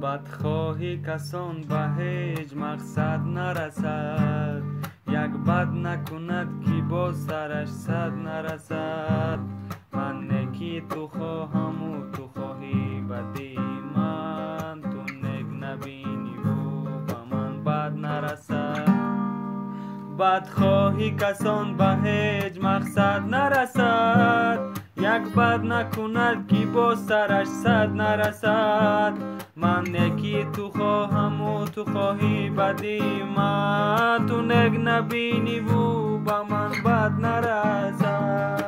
بدخواهی کسان به هیچ مقصد نرسد، یک بد نکند که با سرش صد نرسد. من نکی تو خواهم و تو خواهی بدی من، تو نک نبینی و به من بد نرسد. بدخواهی کسان به هیچ مقصد نرسد، یک بد نکند که با سرش صد نرسد. من نکی تو خواهم و تو خواهی بدی من، تو نک نبینی و به من بد نرسد.